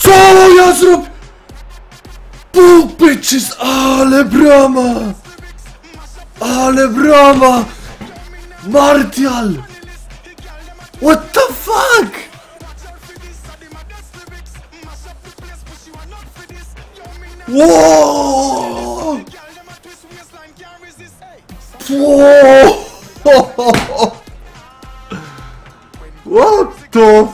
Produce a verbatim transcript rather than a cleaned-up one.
Co ja zrobię? Pół bitches, ale brama! Ale brama! Martial! What the fuck? Wow! Wow! What the